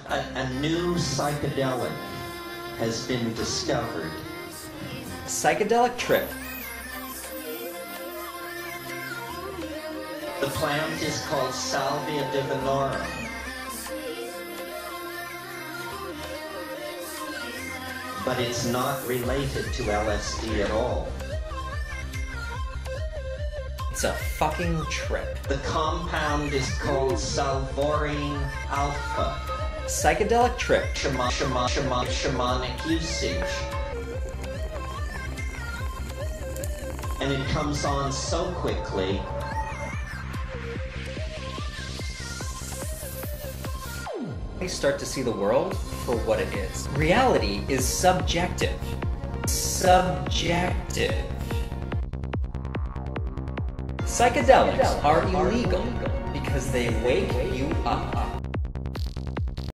A new psychedelic has been discovered. Psychedelic trip. The plant is called Salvia divinorum. But it's not related to LSD at all. It's a fucking trip. The compound is called salvorine alpha. Psychedelic trip. Shamanic usage. And it comes on so quickly. I start to see the world for what it is. Reality is subjective. Subjective. Psychedelics are illegal because they wake you up.